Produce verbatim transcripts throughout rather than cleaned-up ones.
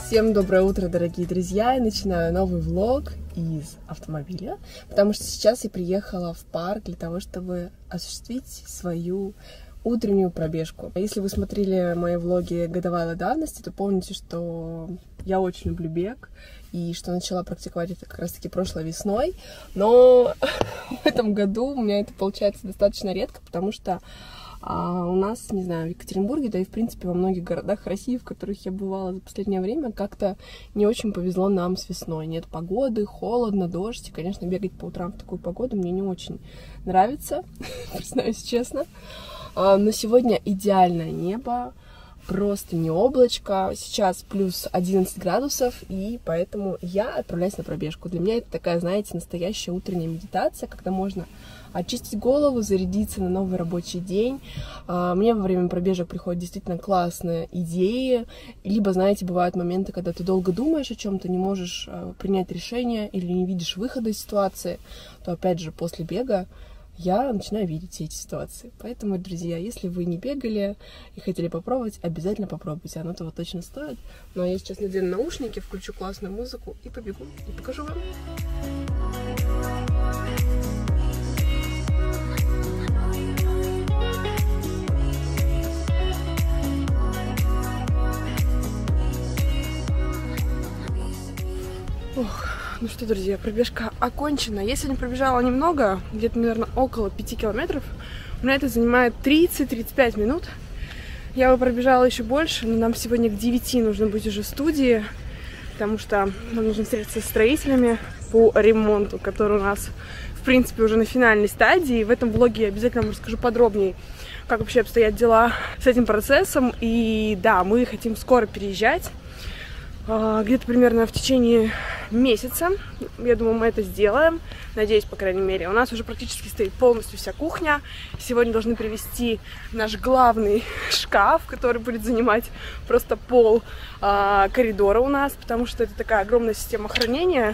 Всем доброе утро, дорогие друзья! Я начинаю новый влог из автомобиля, потому что сейчас я приехала в парк для того, чтобы осуществить свою утреннюю пробежку. Если вы смотрели мои влоги годовалой давности, то помните, что я очень люблю бег, и что начала практиковать это как раз-таки прошлой весной, но в этом году у меня это получается достаточно редко, потому что А у нас, не знаю, в Екатеринбурге, да и в принципе во многих городах России, в которых я бывала за последнее время, как-то не очень повезло нам с весной. Нет погоды, холодно, дождь. И, конечно, бегать по утрам в такую погоду мне не очень нравится, признаюсь честно. Но сегодня идеальное небо, просто не облачко. Сейчас плюс одиннадцать градусов, и поэтому я отправляюсь на пробежку. Для меня это такая, знаете, настоящая утренняя медитация, когда можно очистить голову, зарядиться на новый рабочий день. Мне во время пробежек приходят действительно классные идеи. Либо, знаете, бывают моменты, когда ты долго думаешь о чем-то, не можешь принять решение или не видишь выхода из ситуации, то, опять же, после бега я начинаю видеть все эти ситуации. Поэтому, друзья, если вы не бегали и хотели попробовать, обязательно попробуйте. Оно того точно стоит. Но я сейчас надену наушники, включу классную музыку и побегу. И покажу вам. Ох, ну что, друзья, пробежка окончена. Я сегодня пробежала немного, где-то, наверное, около пяти километров. У меня это занимает тридцать-тридцать пять минут. Я бы пробежала еще больше, но нам сегодня к девяти нужно быть уже в студии, потому что нам нужно встретиться с строителями по ремонту, который у нас, в принципе, уже на финальной стадии. В этом влоге я обязательно вам расскажу подробнее, как вообще обстоят дела с этим процессом. И да, мы хотим скоро переезжать. Где-то примерно в течение месяца. Я думаю, мы это сделаем. Надеюсь, по крайней мере. У нас уже практически стоит полностью вся кухня. Сегодня должны привезти наш главный шкаф, который будет занимать просто пол а, коридора у нас, потому что это такая огромная система хранения.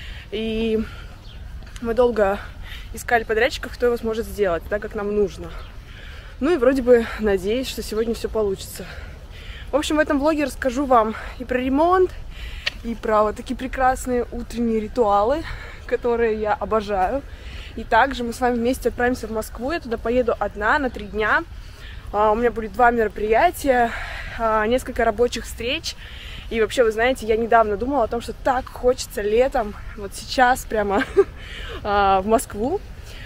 И мы долго искали подрядчиков, кто его сможет сделать, так как нам нужно. Ну и вроде бы надеюсь, что сегодня все получится. В общем, в этом влоге расскажу вам и про ремонт, и про вот такие прекрасные утренние ритуалы, которые я обожаю. И также мы с вами вместе отправимся в Москву. Я туда поеду одна на три дня. А, у меня будет два мероприятия, а, несколько рабочих встреч. И вообще, вы знаете, я недавно думала о том, что так хочется летом, вот сейчас прямо а, в Москву.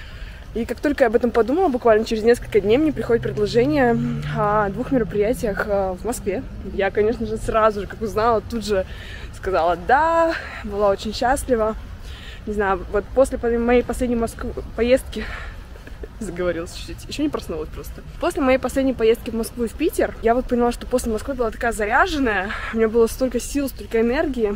И как только я об этом подумала, буквально через несколько дней мне приходит предложение о двух мероприятиях в Москве. Я, конечно же, сразу же, как узнала, тут же сказала «да», была очень счастлива. Не знаю, вот после моей последней Москвы поездки, заговорилась чуть-чуть, еще не проснулась просто. После моей последней поездки в Москву и в Питер, я вот поняла, что после Москвы была такая заряженная, у меня было столько сил, столько энергии,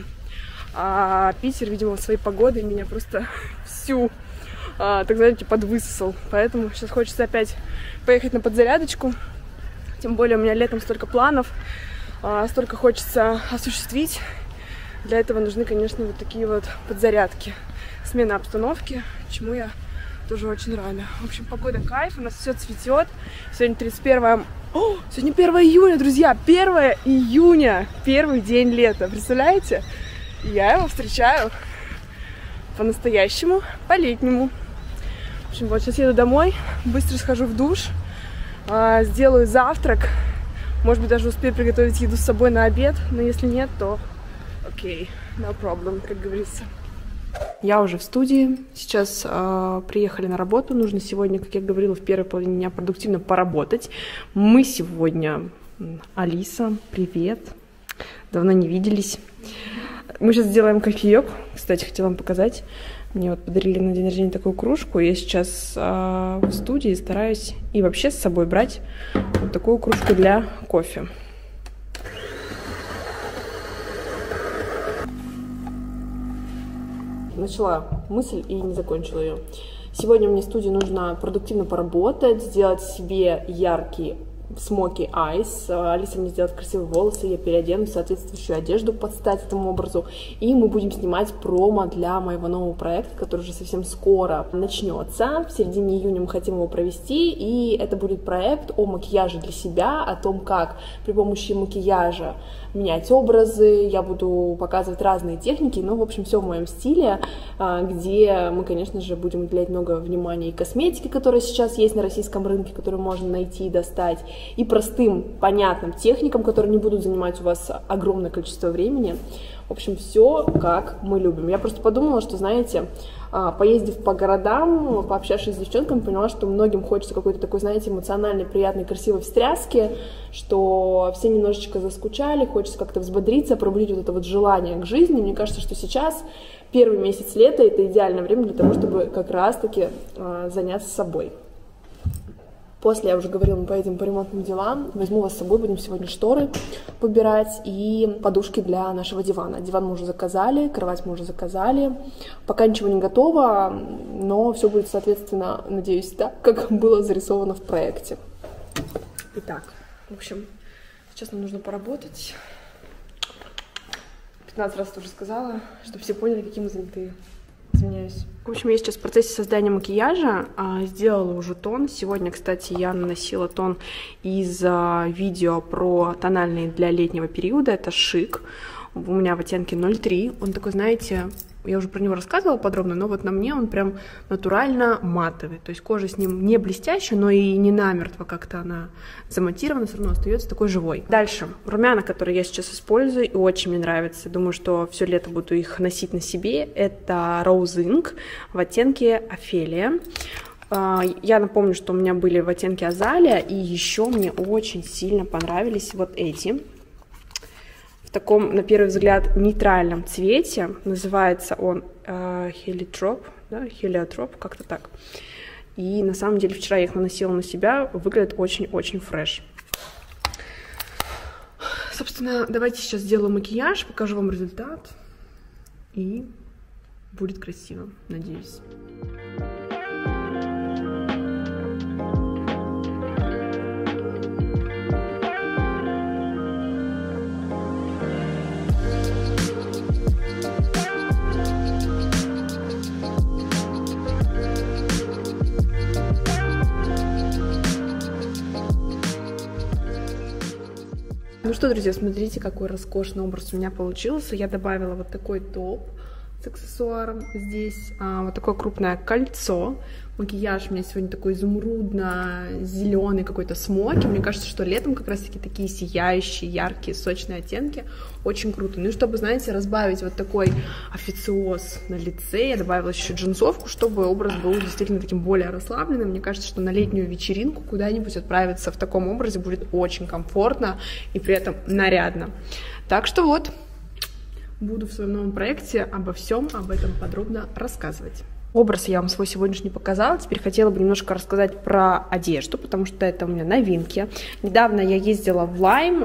а Питер, видимо, своей погодой меня просто всю... А, так знаете, подвысосал. Поэтому сейчас хочется опять поехать на подзарядочку. Тем более у меня летом столько планов, а, столько хочется осуществить. Для этого нужны, конечно, вот такие вот подзарядки. Смена обстановки, чему я тоже очень рада. В общем, погода кайф, у нас все цветет. Сегодня тридцать первое... О, сегодня первое июня, друзья! первое июня! Первый день лета, представляете? Я его встречаю по-настоящему, по-летнему. В общем, вот сейчас еду домой, быстро схожу в душ, э, сделаю завтрак, может быть, даже успею приготовить еду с собой на обед, но если нет, то окей, okay, no problem, как говорится. Я уже в студии, сейчас э, приехали на работу, нужно сегодня, как я говорила, в первой половине дня продуктивно поработать. Мы сегодня, Алиса, привет, давно не виделись. Мы сейчас сделаем кофеек. Кстати, хотела вам показать. Мне вот подарили на день рождения такую кружку. Я сейчас а, в студии стараюсь и вообще с собой брать вот такую кружку для кофе. Начала мысль и не закончила ее. Сегодня мне в студии нужно продуктивно поработать, сделать себе яркий Smoky Eyes. Алиса мне сделает красивые волосы, я переодену соответствующую одежду под стать этому образу. И мы будем снимать промо для моего нового проекта, который уже совсем скоро начнется. В середине июня мы хотим его провести, и это будет проект о макияже для себя, о том, как при помощи макияжа менять образы. Я буду показывать разные техники, но, в общем, все в моем стиле, где мы, конечно же, будем уделять много внимания и косметике, которая сейчас есть на российском рынке, которую можно найти и достать, и простым, понятным техникам, которые не будут занимать у вас огромное количество времени. В общем, все как мы любим. Я просто подумала, что, знаете, поездив по городам, пообщавшись с девчонками, поняла, что многим хочется какой-то такой, знаете, эмоциональной, приятной, красивой встряски, что все немножечко заскучали, хочется как-то взбодриться, пробудить вот это вот желание к жизни. Мне кажется, что сейчас первый месяц лета — это идеальное время для того, чтобы как раз-таки заняться собой. После, я уже говорила, мы поедем по ремонтным делам, возьму вас с собой, будем сегодня шторы выбирать и подушки для нашего дивана. Диван мы уже заказали, кровать мы уже заказали. Пока ничего не готово, но все будет, соответственно, надеюсь, так, как было зарисовано в проекте. Итак, в общем, сейчас нам нужно поработать. пятнадцать раз уже сказала, чтобы все поняли, какие мы занятые. Извиняюсь. В общем, я сейчас в процессе создания макияжа, а, сделала уже тон. Сегодня, кстати, я наносила тон из а, видео про тональные для летнего периода. Это Шик. У меня в оттенке ноль три. Он такой, знаете, я уже про него рассказывала подробно, но вот на мне он прям натурально матовый. То есть кожа с ним не блестящая, но и не намертво как-то она замонтирована, все равно остается такой живой. Дальше. Румяна, которые я сейчас использую, и очень мне нравится. Думаю, что все лето буду их носить на себе. Это Rose Ink в оттенке Офелия. Я напомню, что у меня были в оттенке Азалия, и еще мне очень сильно понравились вот эти. В таком, на первый взгляд, нейтральном цвете. Называется он э, Heliotrope, да, Heliotrope, как-то так. И на самом деле вчера я их наносила на себя, выглядит очень-очень фреш. Собственно, давайте сейчас сделаю макияж, покажу вам результат. И будет красиво, надеюсь. Ну что, друзья, смотрите, какой роскошный образ у меня получился. Я добавила вот такой топ с аксессуаром здесь, а, вот такое крупное кольцо. Макияж у меня сегодня такой изумрудно-зеленый какой-то смоки. Мне кажется, что летом как раз-таки такие сияющие, яркие, сочные оттенки. Очень круто. Ну и чтобы, знаете, разбавить вот такой официоз на лице, я добавила еще джинсовку, чтобы образ был действительно таким более расслабленным. Мне кажется, что на летнюю вечеринку куда-нибудь отправиться в таком образе будет очень комфортно и при этом нарядно. Так что вот, буду в своем новом проекте обо всем об этом подробно рассказывать. Образ я вам свой сегодняшний показала. Теперь хотела бы немножко рассказать про одежду, потому что это у меня новинки. Недавно я ездила в Лайм,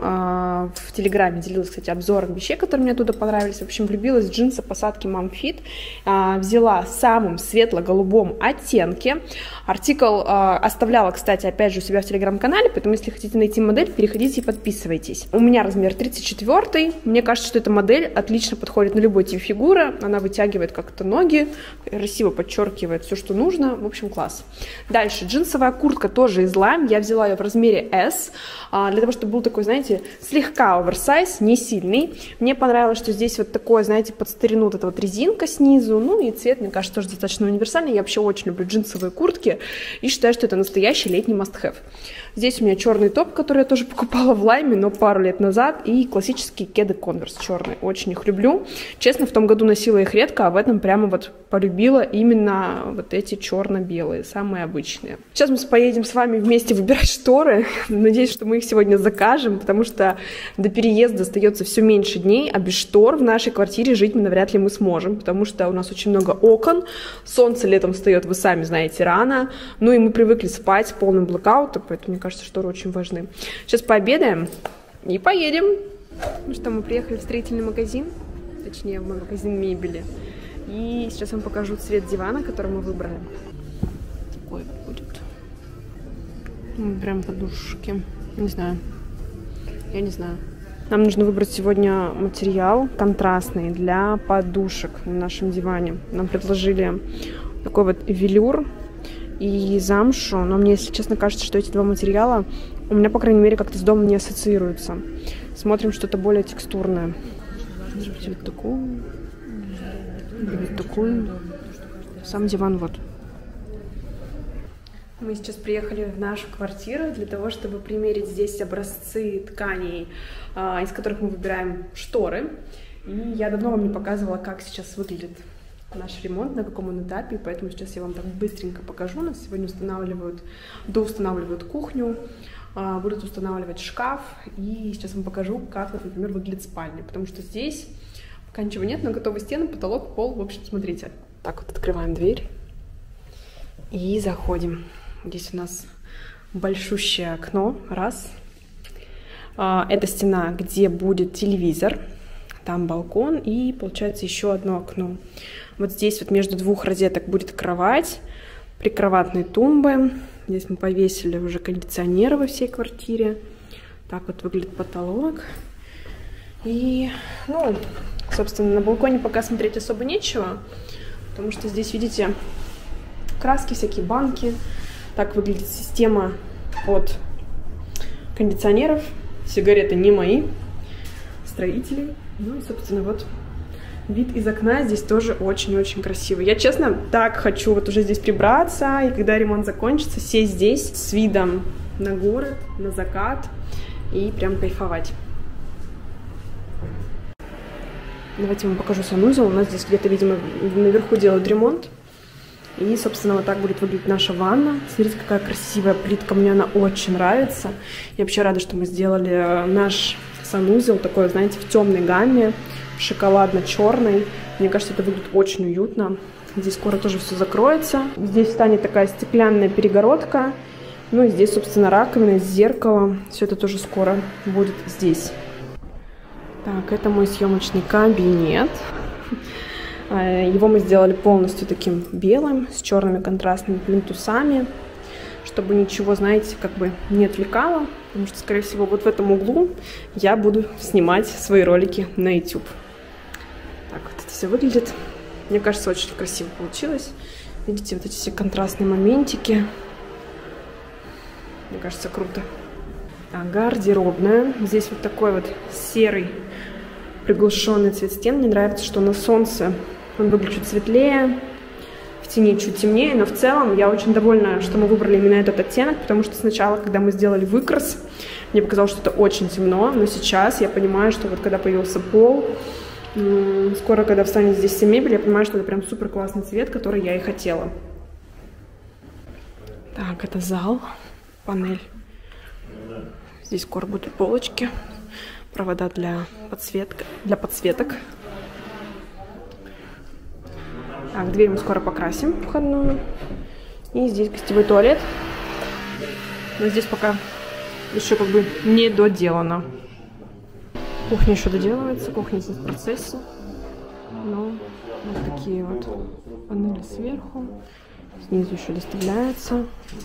в Телеграме делилась, кстати, обзором вещей, которые мне оттуда понравились. В общем, влюбилась в джинсы посадки Momfit. Взяла в самом светло-голубом оттенке. Артикл оставляла, кстати, опять же у себя в Телеграм-канале, поэтому если хотите найти модель, переходите и подписывайтесь. У меня размер тридцать четыре. Мне кажется, что эта модель отлично подходит на любой тип фигуры. Она вытягивает как-то ноги, красиво подчеркивает все, что нужно. В общем, класс. Дальше, джинсовая куртка тоже из Lime. Я взяла ее в размере эс, для того, чтобы был такой, знаете, слегка оверсайз, не сильный. Мне понравилось, что здесь вот такое, знаете, под старину вот эта вот резинка снизу. Ну и цвет, мне кажется, тоже достаточно универсальный. Я вообще очень люблю джинсовые куртки и считаю, что это настоящий летний must-have. Здесь у меня черный топ, который я тоже покупала в Лайме, но пару лет назад, и классические кеды Converse черные. Очень их люблю. Честно, в том году носила их редко, а в этом прямо вот полюбила именно вот эти черно-белые, самые обычные. Сейчас мы поедем с вами вместе выбирать шторы. Надеюсь, что мы их сегодня закажем, потому что до переезда остается все меньше дней, а без штор в нашей квартире жить мы навряд ли мы сможем, потому что у нас очень много окон, солнце летом встает, вы сами знаете, рано, ну и мы привыкли спать с полным блэкаутом, поэтому, мне кажется, шторы очень важны. Сейчас пообедаем и поедем. Ну что, мы приехали в строительный магазин, точнее, в магазин мебели. И сейчас вам покажу цвет дивана, который мы выбрали. Такой будет. Прям подушки. Не знаю. Я не знаю. Нам нужно выбрать сегодня материал контрастный для подушек на нашем диване. Нам предложили такой вот велюр и замшу, но мне, если честно, кажется, что эти два материала у меня, по крайней мере, как-то с домом не ассоциируются. Смотрим что-то более текстурное. Вот такую, вот такую. Сам диван вот. Мы сейчас приехали в нашу квартиру для того, чтобы примерить здесь образцы тканей, из которых мы выбираем шторы. И я давно вам не показывала, как сейчас выглядит наш ремонт, на каком он этапе, поэтому сейчас я вам так быстренько покажу. У нас сегодня устанавливают, доустанавливают кухню, будут устанавливать шкаф, и сейчас вам покажу, как, вот, например, выглядит спальня, потому что здесь пока ничего нет, но готовы стены, потолок, пол, в общем, смотрите. Так вот открываем дверь и заходим. Здесь у нас большущее окно, раз. Это стена, где будет телевизор, там балкон и, получается, еще одно окно. Вот здесь вот между двух розеток будет кровать, прикроватные тумбы. Здесь мы повесили уже кондиционеры во всей квартире. Так вот выглядит потолок. И, ну, собственно, на балконе пока смотреть особо нечего, потому что здесь, видите, краски, всякие банки. Так выглядит система от кондиционеров. Сигареты не мои, строителей. Ну и, собственно, вот вид из окна здесь тоже очень-очень красивый. Я, честно, так хочу вот уже здесь прибраться, и когда ремонт закончится, сесть здесь с видом на город, на закат и прям кайфовать. Давайте я вам покажу санузел. У нас здесь где-то, видимо, наверху делают ремонт. И, собственно, вот так будет выглядеть наша ванна. Смотрите, какая красивая плитка, мне она очень нравится. Я вообще рада, что мы сделали наш санузел такой, знаете, в темной гамме, шоколадно-черной. Мне кажется, это выглядит очень уютно. Здесь скоро тоже все закроется. Здесь станет такая стеклянная перегородка. Ну и здесь, собственно, раковина с зеркалом. Все это тоже скоро будет здесь. Так, это мой съемочный кабинет. Его мы сделали полностью таким белым, с черными контрастными плинтусами, чтобы ничего, знаете, как бы не отвлекало, потому что, скорее всего, вот в этом углу я буду снимать свои ролики на YouTube. Так вот это все выглядит. Мне кажется, очень красиво получилось. Видите, вот эти все контрастные моментики. Мне кажется, круто. Так, гардеробная. Здесь вот такой вот серый приглушенный цвет стен. Мне нравится, что на солнце он выглядит чуть светлее, в тени чуть темнее, но в целом я очень довольна, что мы выбрали именно этот оттенок, потому что сначала, когда мы сделали выкрас, мне показалось, что это очень темно, но сейчас я понимаю, что вот когда появился пол, скоро, когда встанет здесь вся мебель, я понимаю, что это прям супер классный цвет, который я и хотела. Так, это зал, панель. Здесь скоро будут полочки, провода для подсветка, для подсветок. Так, дверь мы скоро покрасим входную. И здесь гостевой туалет. Но здесь пока еще как бы не доделано. Кухня еще доделывается, кухня здесь в процессе. Но вот такие вот панели сверху. Снизу еще доставляется.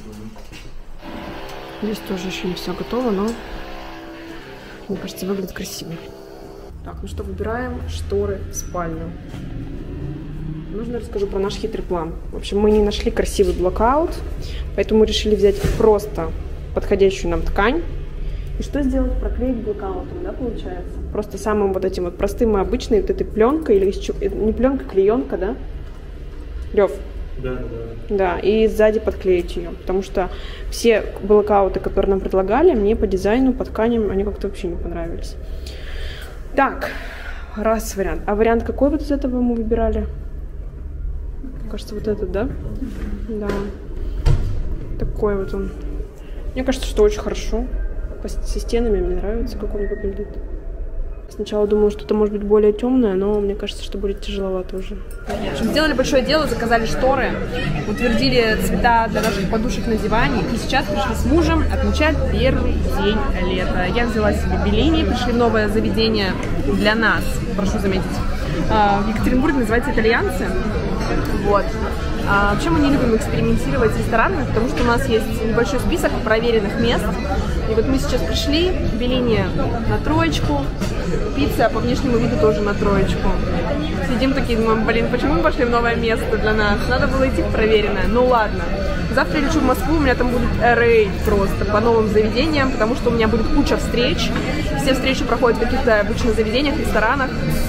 Здесь тоже еще не все готово, но мне кажется, выглядит красиво. Так, ну что, выбираем шторы в спальню. Нужно расскажу про наш хитрый план. В общем, мы не нашли красивый блокаут, поэтому решили взять просто подходящую нам ткань. И что сделать? Проклеить блокаутом, да, получается? Просто самым вот этим вот простым и обычной вот этой пленкой, или не пленка, клеенка, да? Лев? Да, да. Да, и сзади подклеить ее, потому что все блокауты, которые нам предлагали, мне по дизайну, по тканям, они как-то вообще не понравились. Так, раз вариант. А вариант какой вот из этого мы выбирали? Кажется, вот этот, да? Да. Такой вот он. Мне кажется, что очень хорошо. Со стенами мне нравится, как он выглядит. Сначала думала, что это может быть более темное, но мне кажется, что будет тяжеловато уже. Сделали большое дело, заказали шторы, утвердили цвета для наших подушек на диване. И сейчас пришли с мужем отмечать первый день лета. Я взяла себе Беллини, пришли в новое заведение для нас, прошу заметить. В Екатеринбурге называется «Итальянцы». Вот. А вообще мы не любим экспериментировать с ресторанами, потому что у нас есть небольшой список проверенных мест. И вот мы сейчас пришли, Беллини на троечку, пицца по внешнему виду тоже на троечку. Сидим такие, думаем, блин, почему мы пошли в новое место для нас? Надо было идти в проверенное. Ну ладно. Завтра я лечу в Москву, у меня там будет рейд просто по новым заведениям, потому что у меня будет куча встреч. Все встречи проходят в каких-то обычных заведениях, ресторанах.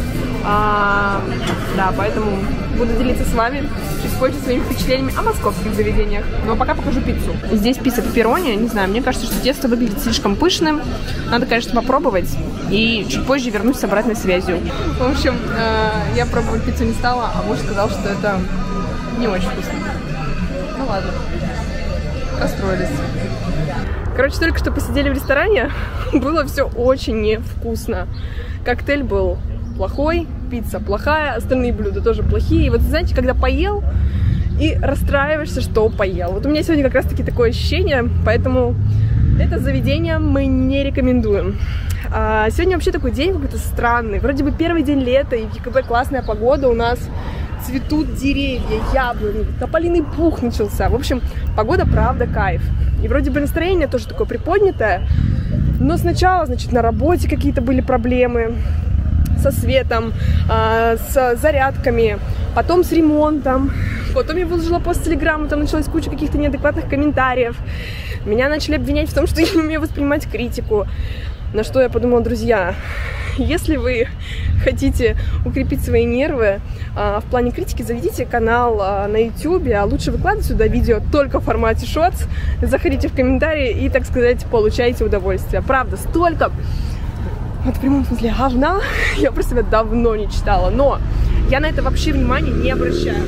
А, да, поэтому буду делиться с вами чуть позже своими впечатлениями о московских заведениях. Но пока покажу пиццу. Здесь пицца пепперони, не знаю, мне кажется, что тесто выглядит слишком пышным. Надо, конечно, попробовать. И чуть позже вернусь с обратной связью. В общем, я пробовать пиццу не стала, а муж сказал, что это не очень вкусно. Ну ладно, расстроились. Короче, только что посидели в ресторане, было все очень невкусно. Коктейль был плохой, пицца плохая, остальные блюда тоже плохие. И вот, знаете, когда поел и расстраиваешься, что поел. Вот у меня сегодня как раз-таки такое ощущение, поэтому это заведение мы не рекомендуем. А сегодня вообще такой день какой-то странный. Вроде бы первый день лета, и в ЕКБ классная погода, у нас цветут деревья, яблони, тополиный пух начался. В общем, погода правда кайф. И вроде бы настроение тоже такое приподнятое, но сначала, значит, на работе какие-то были проблемы со светом, э, с зарядками, потом с ремонтом, потом я выложила пост в Телеграм, там началась куча каких-то неадекватных комментариев. Меня начали обвинять в том, что я не умею воспринимать критику. На что я подумала, друзья, если вы хотите укрепить свои нервы а, в плане критики, заведите канал а, на ютубе, а лучше выкладывайте сюда видео только в формате шотс, заходите в комментарии и, так сказать, получайте удовольствие. Правда, столько, вот в прямом смысле, говна я про себя давно не читала, но я на это вообще внимания не обращаю.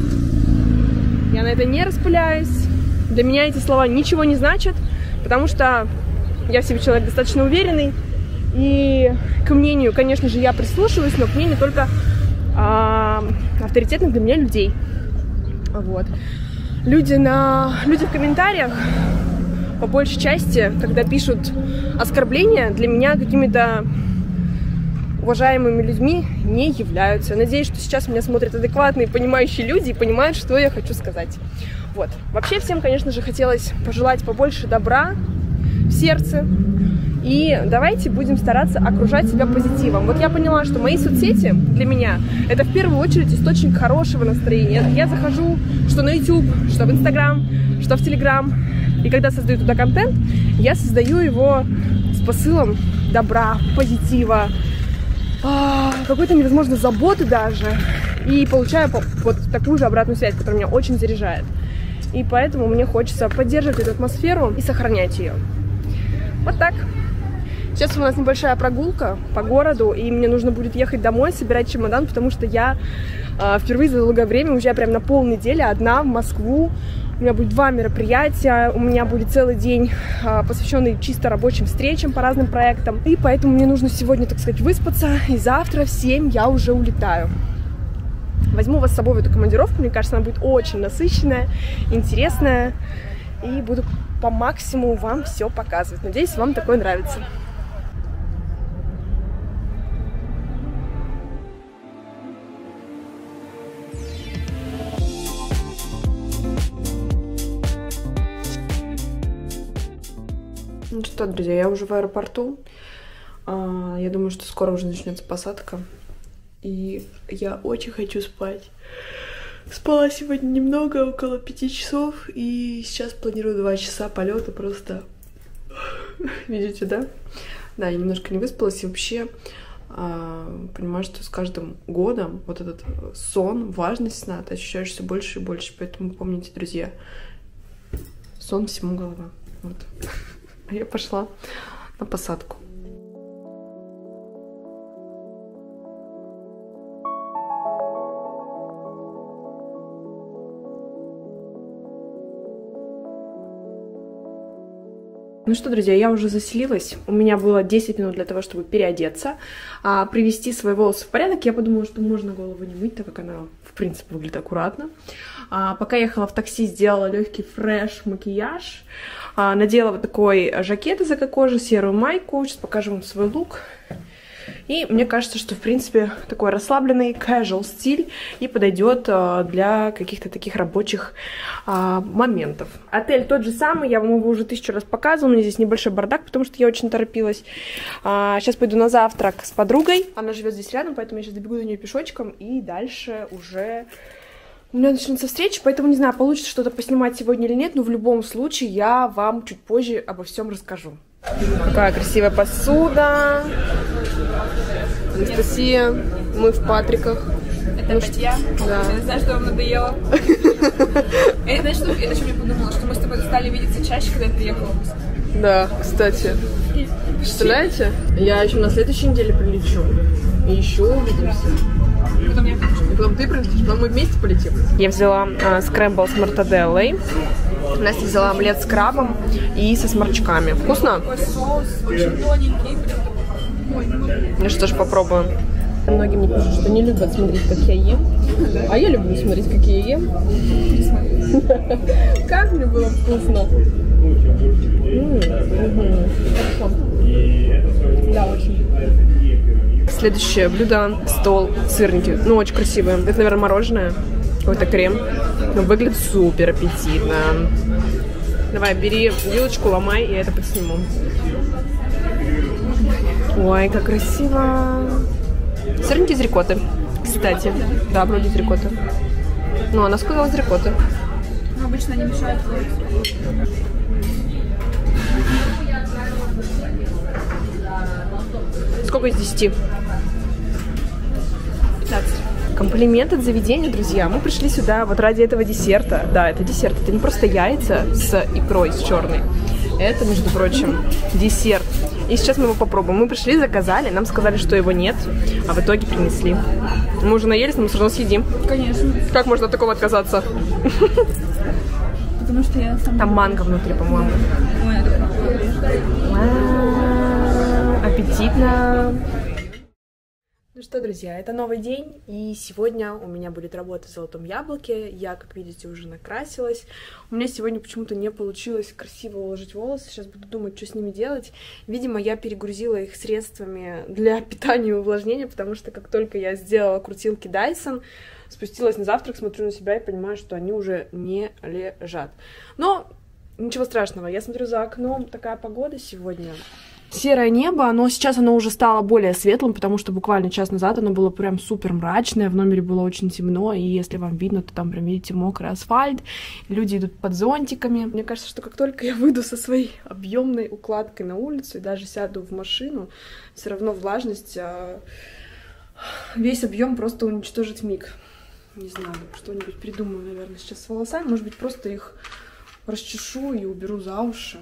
Я на это не распыляюсь, для меня эти слова ничего не значат, потому что я в себе человек достаточно уверенный, и к мнению, конечно же, я прислушиваюсь, но к мнению только а, авторитетных для меня людей. Вот. Люди, на... Люди в комментариях, по большей части, когда пишут оскорбления, для меня какими-то уважаемыми людьми не являются. Надеюсь, что сейчас меня смотрят адекватные, понимающие люди и понимают, что я хочу сказать. Вот. Вообще всем, конечно же, хотелось пожелать побольше добра в сердце. И давайте будем стараться окружать себя позитивом. Вот я поняла, что мои соцсети для меня это в первую очередь источник хорошего настроения. Я захожу что на YouTube, что в Instagram, что в Telegram. И когда создаю туда контент, я создаю его с посылом добра, позитива, какой-то невозможной заботы даже. И получаю вот такую же обратную связь, которая меня очень заряжает. И поэтому мне хочется поддерживать эту атмосферу и сохранять ее. Вот так. Сейчас у нас небольшая прогулка по городу, и мне нужно будет ехать домой, собирать чемодан, потому что я э, впервые за долгое время уезжаю прям на полнедели одна в Москву. У меня будет два мероприятия, у меня будет целый день, э, посвященный чисто рабочим встречам по разным проектам. И поэтому мне нужно сегодня, так сказать, выспаться, и завтра в семь я уже улетаю. Возьму вас с собой в эту командировку, мне кажется, она будет очень насыщенная, интересная, и буду по максимуму вам все показывать. Надеюсь, вам такое нравится. Ну что, друзья, я уже в аэропорту. Я думаю, что скоро уже начнется посадка. И я очень хочу спать. Спала сегодня немного, около пяти часов. И сейчас планирую два часа полета просто. Видите, да? Да, я немножко не выспалась. И вообще понимаю, что с каждым годом вот этот сон, важность сна, ты ощущаешь все больше и больше. Поэтому помните, друзья, сон всему голова. Вот. А я пошла на посадку. Ну что, друзья, я уже заселилась. У меня было десять минут для того, чтобы переодеться, а, привести свои волосы в порядок. Я подумала, что можно голову не мыть, так как она, в принципе, выглядит аккуратно. А, пока ехала в такси, сделала легкий фреш-макияж. А, надела вот такой жакет из эко-кожи, серую майку. Сейчас покажу вам свой лук. И мне кажется, что, в принципе, такой расслабленный casual стиль и подойдет для каких-то таких рабочих а, моментов. Отель тот же самый, я вам его уже тысячу раз показывала. У меня здесь небольшой бардак, потому что я очень торопилась. А, сейчас пойду на завтрак с подругой. Она живет здесь рядом, поэтому я сейчас добегу до нее пешочком. И дальше уже у меня начнутся встречи, поэтому не знаю, получится что-то поснимать сегодня или нет. Но в любом случае я вам чуть позже обо всем расскажу. Какая красивая посуда. Анастасия, мы в Патриках. Это ну, опять я? Да. Я не знаю, что вам надоело. Я, знаешь, что, я еще мне подумала, что мы с тобой стали видеться чаще, когда я приехала в Омск. Да, кстати. Представляете? Я еще на следующей неделе прилечу. И еще увидимся. Потом я прилечу. И потом ты прилетишь, потом мы вместе полетим. Я взяла э, скрэмбл с мортаделлой. Настя взяла омлет с крабом и со сморчками. Вкусно? Такой соус, очень тоненький. Ой, ну что ж, попробуем. Многие мне пишут, что не любят смотреть, как я ем. А я люблю смотреть, как я ем. Как мне было вкусно. Да, очень. Следующее блюдо — стол, сырники. Ну, очень красивые. Это, наверное, мороженое. Какой-то крем. Но выглядит супер аппетитно. Давай, бери вилочку, ломай, и я это подсниму. Ой, как красиво. Сырники из рикотты, кстати. Да, вроде из рикотты. Ну, она сказала из рикотты. Но обычно они мешают. Сколько из десяти? пятнадцать. Комплимент от заведения, друзья. Мы пришли сюда вот ради этого десерта. Да, это десерт. Это не просто яйца с икрой, с черной. Это, между прочим, десерт. И сейчас мы его попробуем. Мы пришли, заказали, нам сказали, что его нет, а в итоге принесли. Мы уже наелись, но мы все равно съедим. Конечно. Как можно от такого отказаться? Потому что я сама... Там манго внутри, по-моему. Ой, это Вау, аппетитно. Ну что, друзья, это новый день, и сегодня у меня будет работа в Золотом Яблоке. Я, как видите, уже накрасилась. У меня сегодня почему-то не получилось красиво уложить волосы. Сейчас буду думать, что с ними делать. Видимо, я перегрузила их средствами для питания и увлажнения, потому что как только я сделала крутилки Dyson, спустилась на завтрак, смотрю на себя и понимаю, что они уже не лежат. Но ничего страшного, я смотрю за окном, такая погода сегодня. Серое небо, но сейчас оно уже стало более светлым, потому что буквально час назад оно было прям супер мрачное, в номере было очень темно, и если вам видно, то там прям, видите, мокрый асфальт, люди идут под зонтиками. Мне кажется, что как только я выйду со своей объемной укладкой на улицу и даже сяду в машину, все равно влажность, весь объем просто уничтожит миг. Не знаю, что-нибудь придумаю, наверное, сейчас с волосами, может быть, просто их расчешу и уберу за уши.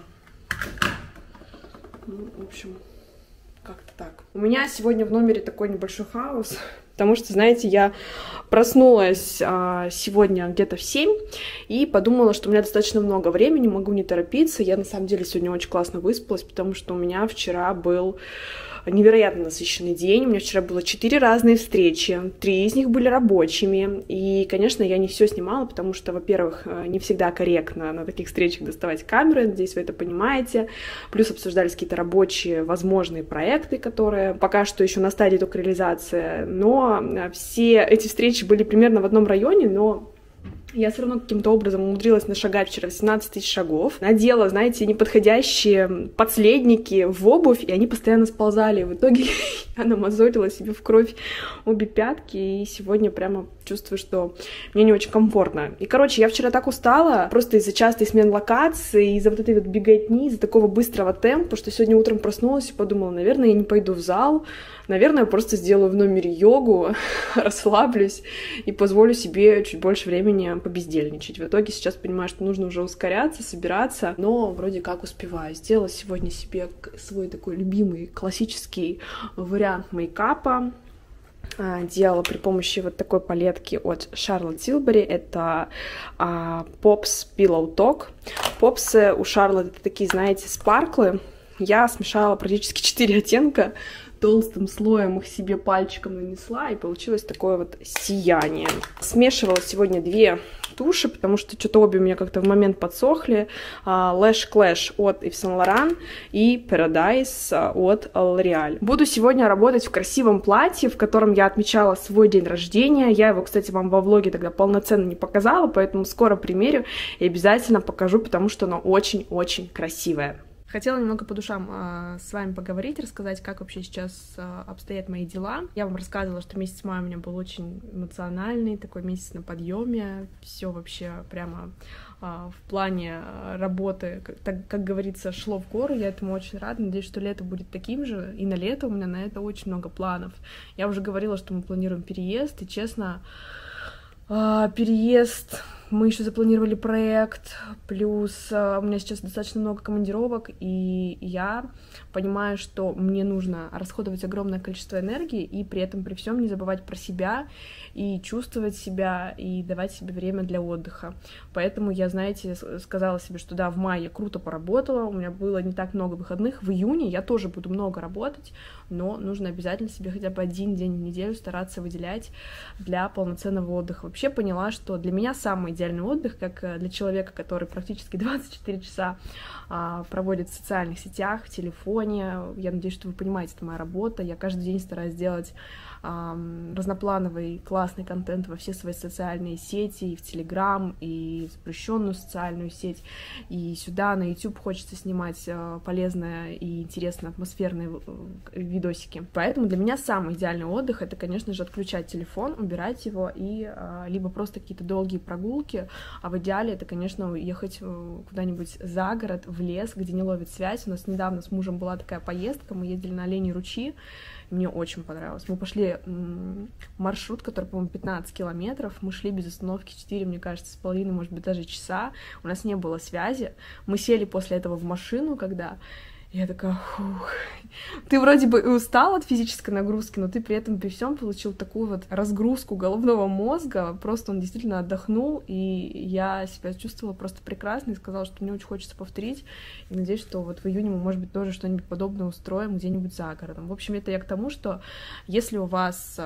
Ну, в общем, как-то так. У меня сегодня в номере такой небольшой хаос, потому что, знаете, я проснулась а, сегодня где-то в семь и подумала, что у меня достаточно много времени, могу не торопиться. Я, на самом деле, сегодня очень классно выспалась, потому что у меня вчера был невероятно насыщенный день. У меня вчера было четыре разные встречи, три из них были рабочими. И, конечно, я не все снимала, потому что, во-первых, не всегда корректно на таких встречах доставать камеры, надеюсь, вы это понимаете. Плюс обсуждались какие-то рабочие возможные проекты, которые пока что еще на стадии только реализации. Но все эти встречи были примерно в одном районе, но я все равно каким-то образом умудрилась нашагать вчера восемнадцать тысяч шагов. Надела, знаете, неподходящие подследники в обувь, и они постоянно сползали. В итоге я намазолила себе в кровь обе пятки, и сегодня прямо чувствую, что мне не очень комфортно. И, короче, я вчера так устала, просто из-за частой смен локаций, из-за вот этой вот беготни, из-за такого быстрого темпа, что сегодня утром проснулась и подумала, наверное, я не пойду в зал, наверное, просто сделаю в номере йогу, расслаблюсь и позволю себе чуть больше времени побездельничать. В итоге сейчас понимаю, что нужно уже ускоряться, собираться, но вроде как успеваю. Сделала сегодня себе свой такой любимый классический вариант мейкапа. Делала при помощи вот такой палетки от Charlotte Tilbury. Это а, Pops Pillow Talk. Попсы у Charlotte это такие, знаете, спарклы. Я смешала практически четыре оттенка, толстым слоем их себе пальчиком нанесла, и получилось такое вот сияние. Смешивала сегодня две туши, потому что что-то обе у меня как-то в момент подсохли. Lash Clash от Yves Saint Laurent и Paradise от L'Oreal. Буду сегодня работать в красивом платье, в котором я отмечала свой день рождения. Я его, кстати, вам во влоге тогда полноценно не показала, поэтому скоро примерю и обязательно покажу, потому что оно очень-очень красивое. Хотела немного по душам э, с вами поговорить, рассказать, как вообще сейчас э, обстоят мои дела. Я вам рассказывала, что месяц мая у меня был очень эмоциональный, такой месяц на подъеме. Все вообще прямо э, в плане работы, как, так, как говорится, шло в гору. Я этому очень рада. Надеюсь, что лето будет таким же. И на лето у меня на это очень много планов. Я уже говорила, что мы планируем переезд, и честно, э, переезд... Мы еще запланировали проект, плюс uh, у меня сейчас достаточно много командировок, и я понимаю, что мне нужно расходовать огромное количество энергии, и при этом при всем не забывать про себя, и чувствовать себя, и давать себе время для отдыха. Поэтому я, знаете, сказала себе, что да, в мае я круто поработала, у меня было не так много выходных, в июне я тоже буду много работать, но нужно обязательно себе хотя бы один день в неделю стараться выделять для полноценного отдыха. Вообще поняла, что для меня самый идеальный отдых, как для человека, который практически двадцать четыре часа а, проводит в социальных сетях, в телефоне. Я надеюсь, что вы понимаете, это моя работа. Я каждый день стараюсь делать а, разноплановый классный контент во все свои социальные сети, и в Телеграм, и в запрещенную социальную сеть, и сюда на YouTube хочется снимать а, полезное и интересное атмосферные видосики. Поэтому для меня самый идеальный отдых — это, конечно же, отключать телефон, убирать его, и а, либо просто какие-то долгие прогулки, а в идеале это, конечно, уехать куда-нибудь за город, в лес, где не ловит связь. У нас недавно с мужем была такая поездка, мы ездили на Оленьи ручьи, мне очень понравилось. Мы пошли маршрут, который, по-моему, пятнадцать километров, мы шли без остановки четыре, мне кажется, с половиной, может быть, даже часа, у нас не было связи, мы сели после этого в машину, когда... Я такая, фух. Ты вроде бы и устал от физической нагрузки, но ты при этом при всем получил такую вот разгрузку головного мозга, просто он действительно отдохнул, и я себя чувствовала просто прекрасно, и сказала, что мне очень хочется повторить, и надеюсь, что вот в июне мы, может быть, тоже что-нибудь подобное устроим где-нибудь за городом. В общем, это я к тому, что если у вас...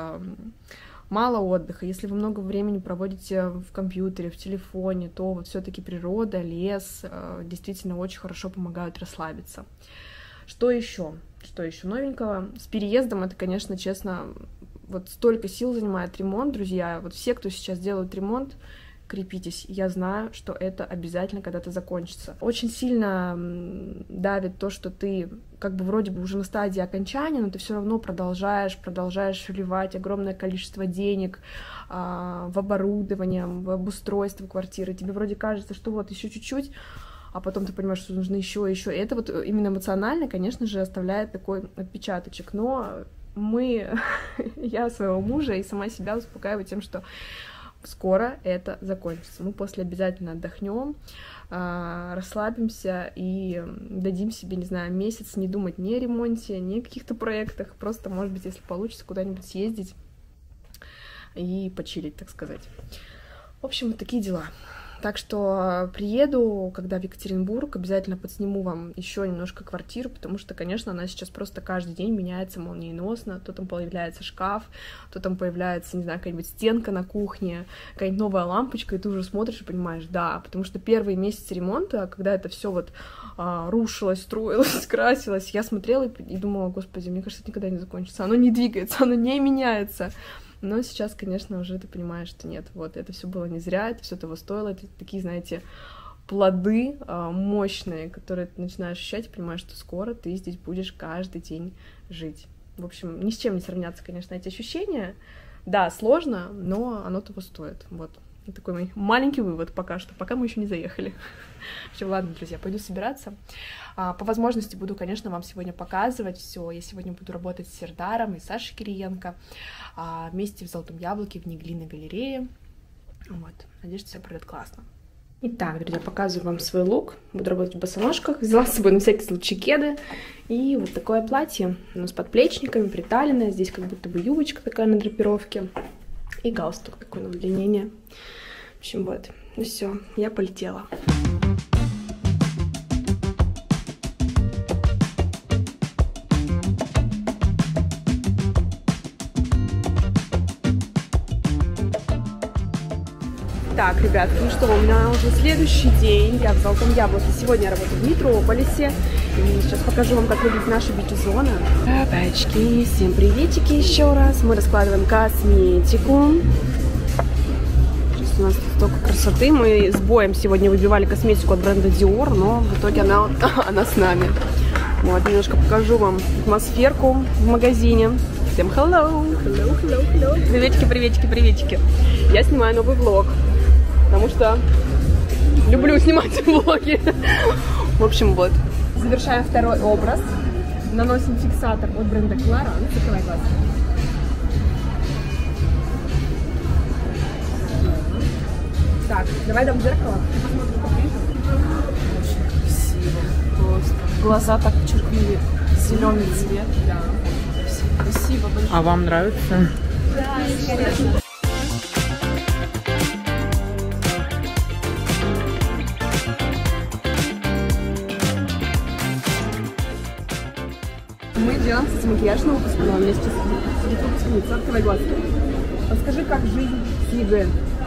мало отдыха, если вы много времени проводите в компьютере, в телефоне, то вот все-таки природа, лес э, действительно очень хорошо помогают расслабиться. Что еще? Что еще новенького? С переездом это, конечно, честно, вот столько сил занимает ремонт, друзья. Вот все, кто сейчас делают ремонт, крепитесь. Я знаю, что это обязательно когда-то закончится. Очень сильно давит то, что ты как бы вроде бы уже на стадии окончания, но ты все равно продолжаешь, продолжаешь вливать огромное количество денег а, в оборудование, в обустройство квартиры. Тебе вроде кажется, что вот еще чуть-чуть, а потом ты понимаешь, что нужно еще и еще. И это вот именно эмоционально, конечно же, оставляет такой отпечаточек. Но мы, я своего мужа и сама себя успокаиваю тем, что скоро это закончится. Мы после обязательно отдохнем, расслабимся и дадим себе, не знаю, месяц не думать ни о ремонте, ни о каких-то проектах. Просто, может быть, если получится, куда-нибудь съездить и почилить, так сказать. В общем, вот такие дела. Так что приеду, когда в Екатеринбург, обязательно подсниму вам еще немножко квартиру, потому что, конечно, она сейчас просто каждый день меняется молниеносно. То там появляется шкаф, то там появляется, не знаю, какая-нибудь стенка на кухне, какая-нибудь новая лампочка, и ты уже смотришь и понимаешь, да, потому что первые месяцы ремонта, когда это все вот а, рушилось, строилось, красилось, я смотрела и, и думала, господи, мне кажется, это никогда не закончится, оно не двигается, оно не меняется. Но сейчас, конечно, уже ты понимаешь, что нет, вот, это все было не зря, это все того стоило, это такие, знаете, плоды а, мощные, которые ты начинаешь ощущать и понимаешь, что скоро ты здесь будешь каждый день жить. В общем, ни с чем не сравнятся, конечно, эти ощущения. Да, сложно, но оно того стоит, вот. Это такой мой маленький вывод пока что, пока мы еще не заехали. Все, ладно, друзья, пойду собираться. А, по возможности буду, конечно, вам сегодня показывать все. Я сегодня буду работать с Сердаром и Сашей Кириенко а, вместе в Золотом Яблоке в Неглинной галерее. Вот, надеюсь, что все пройдет классно. Итак, друзья, показываю вам свой лук. Буду работать в босоножках. Взяла с собой на всякий случай кеды. И вот такое платье. Оно с подплечниками, приталенное. Здесь как будто бы юбочка такая на драпировке. И галстук такой на удлинение. В общем, вот. Ну все, я полетела. Так, ребят, ну что, у меня уже следующий день. Я в Золотом Яблоке. Сегодня я работаю в Метрополисе. И сейчас покажу вам, как выглядит наша бьюти-зона. Опачки, всем приветики еще раз. Мы раскладываем косметику. Сейчас у нас тут столько красоты. Мы с боем сегодня выбивали косметику от бренда Dior, но в итоге она, она с нами. Вот, немножко покажу вам атмосферку в магазине. Всем hello! Hello, hello, hello! Приветики, приветики, приветики! Я снимаю новый влог, потому что люблю снимать влоги. В общем, вот. Завершаем второй образ. Наносим фиксатор от бренда Clarins. Закрывай глаз. Так, давай дам зеркало. Очень красиво. Просто. Глаза так подчеркнули зеленый цвет. Да. Спасибо большое. А вам нравится? Да, конечно. Мы делаем, кстати, макияж на выпускном вместе с сидит выпускница. Открывай глазки. Расскажи, как жизнь с ЕГЭ.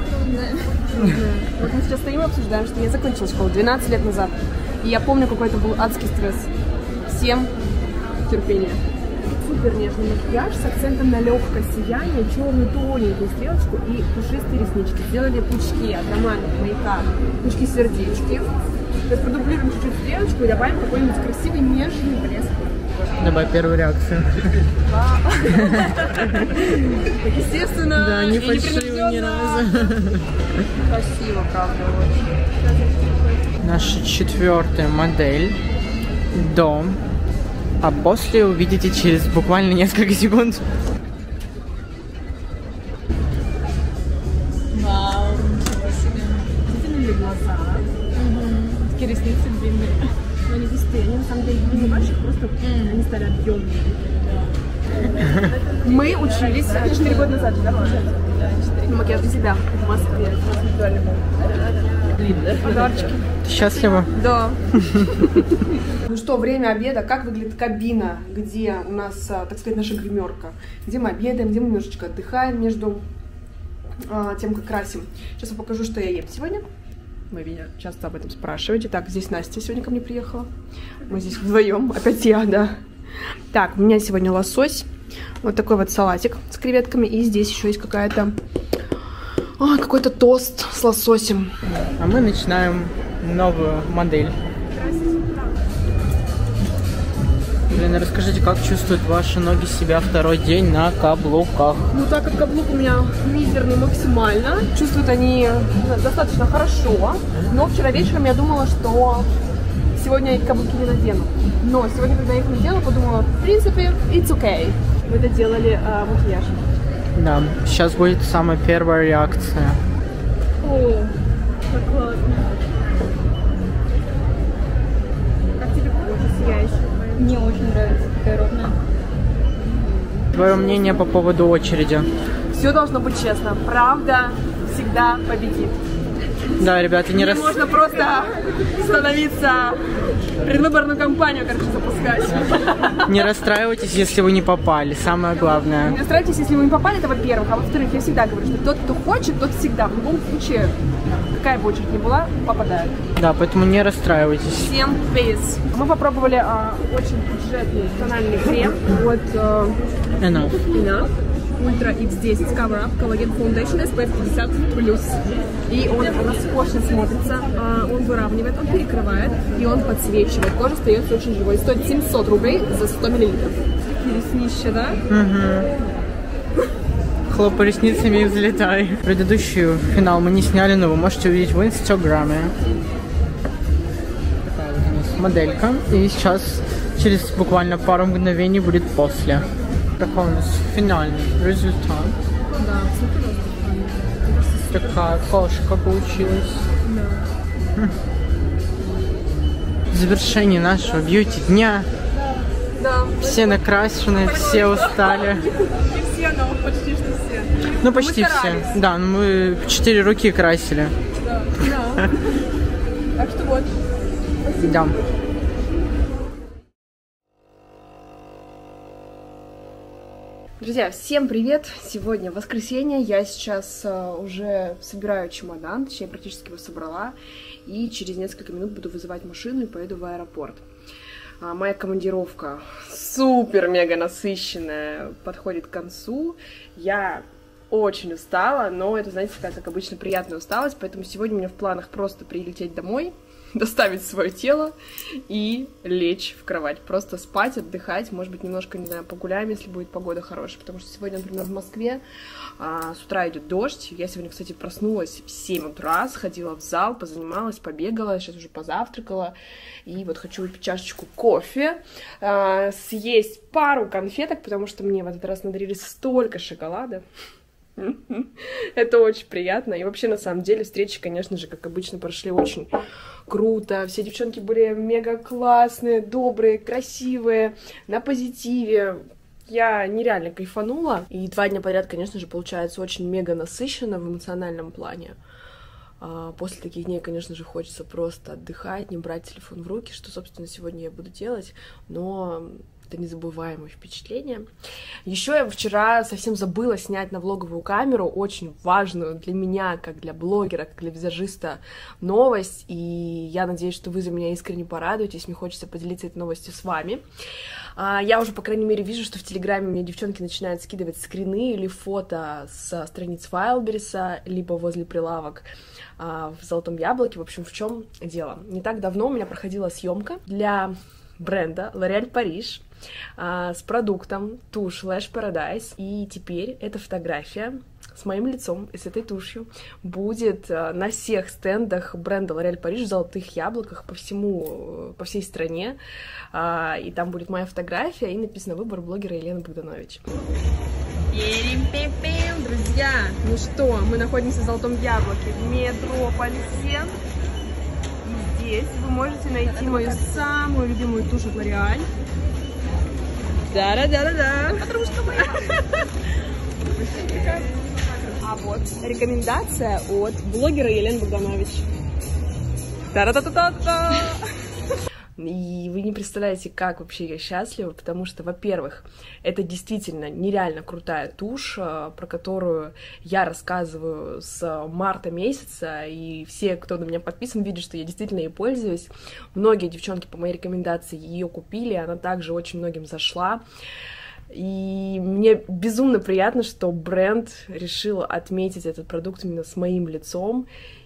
Вот мы сейчас стоим и обсуждаем, что я закончила школу двенадцать лет назад. И я помню, какой это был адский стресс. Всем терпения. Супер нежный макияж с акцентом на легкое сияние, черную тоненькую стрелочку и пушистые реснички. Сделали пучки от нормальных маяка, пучки-сердечки. То есть продублируем чуть-чуть стрелочку и добавим какой-нибудь красивый нежный блеск. Давай первую реакцию. Естественно. Да, не фальшиво ни разу. Красиво, правда, очень. Наша четвертая модель. До. А после увидите через буквально несколько секунд. Вау, ничего себе. Длинные глаза. Такие ресницы длинные. Но они густые, они на самом деле не ваши, просто они стали объемными. Мы учились четыре года назад, да, получается? Да, макияж для себя в Москве. Подарочки. Ты счастлива? Да. Ну что, время обеда. Как выглядит кабина, где у нас, так сказать, наша гримерка? Где мы обедаем, где мы немножечко отдыхаем между а, тем, как красим. Сейчас я покажу, что я ем сегодня. Вы меня часто об этом спрашиваете. Так, здесь Настя сегодня ко мне приехала. Мы здесь вдвоем. Опять я, да. Так, у меня сегодня лосось. Вот такой вот салатик с креветками. И здесь еще есть какая-то... О, какой-то тост с лососем. А мы начинаем новую модель. Блин, расскажите, как чувствуют ваши ноги себя второй день на каблуках? Ну, так как каблук у меня мизерный максимально, чувствуют они достаточно хорошо. Но вчера вечером я думала, что сегодня я эти каблуки не надену. Но сегодня, когда я их надела, подумала, в принципе, it's okay. Мы доделали э, макияж. Да, сейчас будет самая первая реакция. О, как классно. Как тебе кожа сияющая? Мне очень нравится, такая ровная. Твое мнение по поводу очереди? Все должно быть честно. Правда всегда победит. Да, ребята, не Не рас... можно просто становиться, предвыборную кампанию, короче, запускать. не расстраивайтесь, если вы не попали. Самое главное. Не расстраивайтесь, если вы не попали, это во-первых. А во-вторых, я всегда говорю, что тот, кто хочет, тот всегда. В любом случае, какая бы очередь ни была, попадает. Да, поэтому не расстраивайтесь. Всем peace. Мы попробовали а, очень бюджетный тональный крем от а, Enough. Enough. Ультра икс десять Cover Up Collagen Foundation эс пи эф пятьдесят плюс. И он роскошно смотрится, а, он выравнивает, он перекрывает и он подсвечивает. Кожа остается очень живой. Стоит семьсот рублей за сто миллилитров. Реснища, да? Угу. Хлопай ресницами и взлетай. Предыдущий финал мы не сняли, но вы можете увидеть в инстаграме. Такая вот у нас моделька. И сейчас, через буквально пару мгновений, будет после. Такой у нас финальный результат. Да, супер. Такая кошка получилась. Да. Завершение нашего бьюти-дня. Да. Все накрашены, все устали. Не все, но почти что все. Ну, почти все. Да, ну мы четыре руки красили. Да. Да. Так что вот. Да. Друзья, всем привет! Сегодня воскресенье, я сейчас uh, уже собираю чемодан, точнее, практически его собрала, и через несколько минут буду вызывать машину и поеду в аэропорт. Uh, моя командировка супер-мега насыщенная, подходит к концу. Я очень устала, но это, знаете, такая, как обычно, приятная усталость, поэтому сегодня у меня в планах просто прилететь домой, доставить свое тело и лечь в кровать. Просто спать, отдыхать, может быть, немножко, не знаю, погуляем, если будет погода хорошая, потому что сегодня, например, в Москве а, с утра идет дождь. Я сегодня, кстати, проснулась в семь утра, сходила в зал, позанималась, побегала, сейчас уже позавтракала, и вот хочу выпить чашечку кофе, а, съесть пару конфеток, потому что мне в этот раз надарили столько шоколада. Это очень приятно. И вообще, на самом деле, встречи, конечно же, как обычно, прошли очень круто. Все девчонки были мега классные, добрые, красивые, на позитиве. Я нереально кайфанула. И два дня подряд, конечно же, получается очень мега насыщенно в эмоциональном плане. После таких дней, конечно же, хочется просто отдыхать, не брать телефон в руки, что, собственно, сегодня я буду делать. Но это незабываемое впечатление. Еще я вчера совсем забыла снять на влоговую камеру очень важную для меня, как для блогера, как для визажиста, новость, и я надеюсь, что вы за меня искренне порадуетесь, мне хочется поделиться этой новостью с вами. Я уже, по крайней мере, вижу, что в Телеграме мне девчонки начинают скидывать скрины или фото с страниц Wildberries, либо возле прилавок в Золотом Яблоке. В общем, в чем дело? Не так давно у меня проходила съемка для бренда L'Oréal Paris а, с продуктом тушь Lash Paradise, и теперь эта фотография с моим лицом и с этой тушью будет а, на всех стендах бренда L'Oréal Paris в Золотых Яблоках по всему, по всей стране, а, и там будет моя фотография, и написано «Выбор блогера Елены Богданович». Друзья, ну что, мы находимся в Золотом Яблоке, в метрополитен. Здесь вы можете найти мою самую любимую тушь от L'Oréal. Да-да-да-да-да. Подружка моя. А вот рекомендация от блогера Елены Богданович. Да-да-да-да-да. И вы не представляете, как вообще я счастлива, потому что, во-первых, это действительно нереально крутая тушь, про которую я рассказываю с марта месяца, и все, кто на меня подписан, видят, что я действительно ей пользуюсь. Многие девчонки по моей рекомендации ее купили, она также очень многим зашла. И мне безумно приятно, что бренд решил отметить этот продукт именно с моим лицом.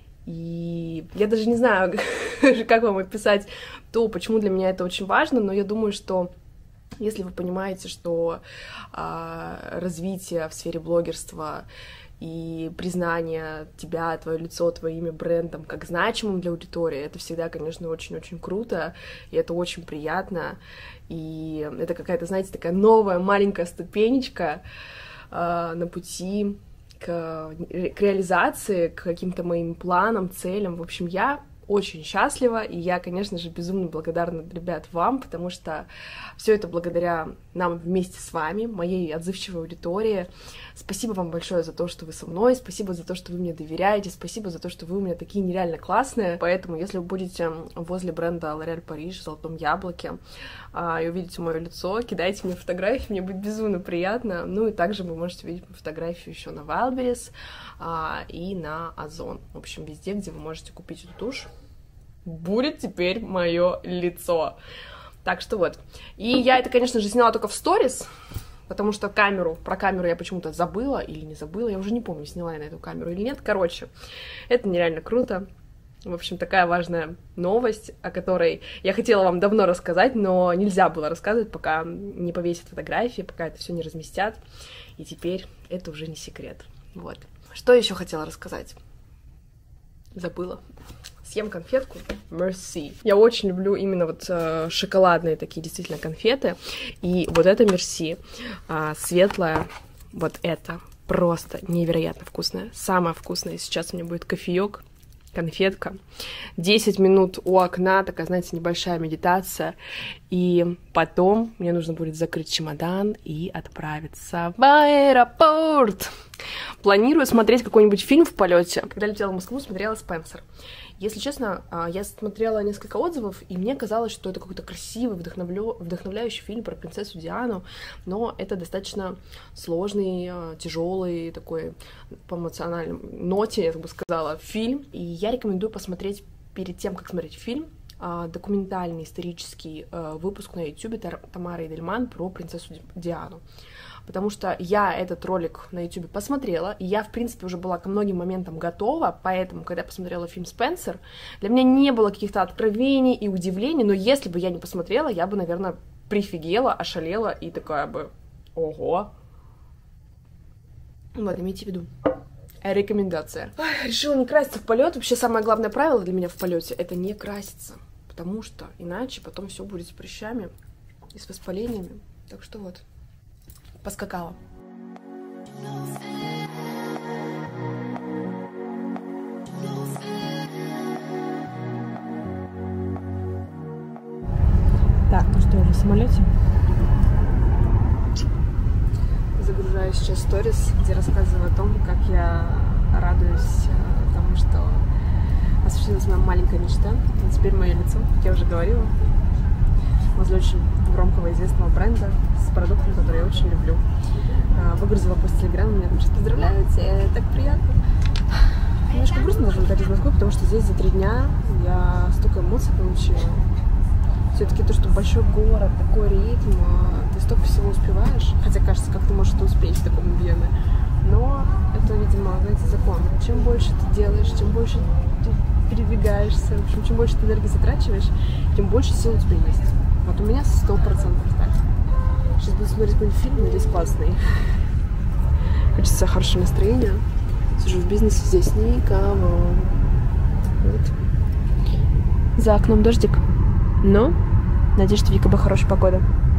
И я даже не знаю, как вам описать то, почему для меня это очень важно, но я думаю, что если вы понимаете, что а, развитие в сфере блогерства и признание тебя, твое лицо, твое имя брендом как значимым для аудитории, это всегда, конечно, очень-очень круто, и это очень приятно, и это какая-то, знаете, такая новая маленькая ступенечка а, на пути к, к реализации, к каким-то моим планам, целям. В общем, я очень счастлива, и я, конечно же, безумно благодарна, ребят, вам, потому что все это благодаря нам вместе с вами, моей отзывчивой аудитории. Спасибо вам большое за то, что вы со мной, спасибо за то, что вы мне доверяете, спасибо за то, что вы у меня такие нереально классные. Поэтому, если вы будете возле бренда L'Oréal Paris в Золотом Яблоке а, и увидите мое лицо, кидайте мне фотографии, мне будет безумно приятно. Ну и также вы можете увидеть фотографию еще на Wildberries а, и на Озон. В общем, везде, где вы можете купить эту тушь, будет теперь мое лицо. Так что вот. И я это, конечно же, сняла только в сторис, потому что камеру, про камеру я почему-то забыла или не забыла, я уже не помню, сняла я на эту камеру или нет. Короче, это нереально круто. В общем, такая важная новость, о которой я хотела вам давно рассказать, но нельзя было рассказывать, пока не повесят фотографии, пока это все не разместят. И теперь это уже не секрет. Вот. Что еще хотела рассказать? Забыла. Съем конфетку Merci. Я очень люблю именно вот э, шоколадные такие действительно конфеты. И вот это Merci, э, светлая, вот это просто невероятно вкусная. Самая вкусная. Сейчас у меня будет кофеек, конфетка. десять минут у окна, такая, знаете, небольшая медитация. И потом мне нужно будет закрыть чемодан и отправиться в аэропорт. Планирую смотреть какой-нибудь фильм в полете. Когда летела в Москву, смотрела «Спенсер». Если честно, я смотрела несколько отзывов, и мне казалось, что это какой-то красивый, вдохновлю... вдохновляющий фильм про принцессу Диану, но это достаточно сложный, тяжелый, такой по эмоциональной ноте, я бы сказала, фильм. И я рекомендую посмотреть перед тем, как смотреть фильм, документальный исторический выпуск на YouTube Тамары Эдельман про принцессу Диану. Потому что я этот ролик на YouTube посмотрела, и я, в принципе, уже была ко многим моментам готова, поэтому, когда я посмотрела фильм «Спенсер», для меня не было каких-то откровений и удивлений, но если бы я не посмотрела, я бы, наверное, прифигела, ошалела и такая бы «Ого!». Вот, имейте в виду. Рекомендация. Ой, решила не краситься в полет. Вообще, самое главное правило для меня в полете — это не краситься, потому что иначе потом все будет с прыщами и с воспалениями. Так что вот. Поскакала. Так, ну что, уже в самолете? Загружаю сейчас сторис, где рассказываю о том, как я радуюсь тому, что осуществилась моя маленькая мечта. И теперь мое лицо, как я уже говорила, возле очень громкого известного бренда с продуктом, который я очень люблю. Выгрузила пост в Телеграм, меня там что-то поздравляют, так приятно. Немножко грустно даже летать из Москвы, потому что здесь за три дня я столько эмоций получила. Все-таки то, что большой город, такой ритм, ты столько всего успеваешь, хотя кажется, как ты можешь это успеть в таком объеме. Но это, видимо, знаете, закон. Чем больше ты делаешь, чем больше ты передвигаешься, в общем, чем больше ты энергии затрачиваешь, тем больше сил у тебя есть. Вот у меня сто процентов так. Сейчас буду смотреть какой-нибудь фильм, надеюсь, классный. Хочется хорошего настроения. Сижу в бизнесе, здесь никого. Вот. За окном дождик. Но надеюсь, что в ЕКБ хорошая погода.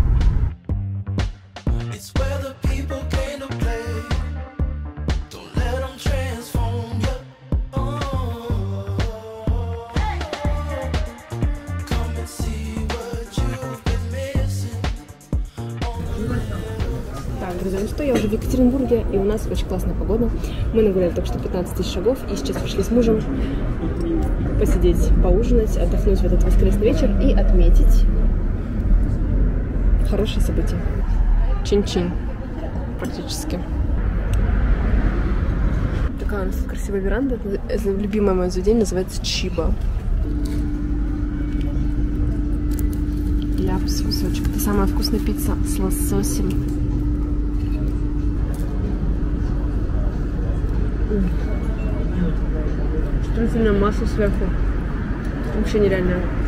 Друзья, ну что, я уже в Екатеринбурге, и у нас очень классная погода. Мы нагуляли только что пятнадцать тысяч шагов, и сейчас пришли с мужем посидеть, поужинать, отдохнуть в этот воскресный вечер и отметить хорошее событие. Чин-чин, практически. Такая у нас красивая веранда. Это любимое мое заведение, называется Чиба. Ляпс, кусочек. Это самая вкусная пицца с лососем. Трюфельное масло сверху. Вообще нереально.